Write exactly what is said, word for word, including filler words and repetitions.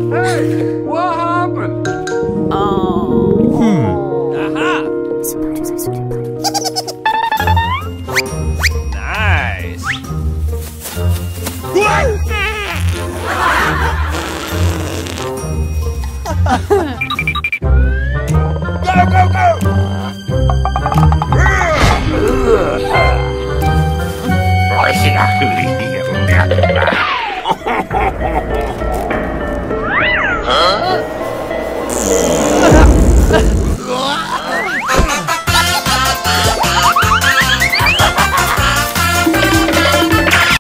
Hey, what happened? Oh. Hmm. Aha! Nice. Go, go, go! Huh?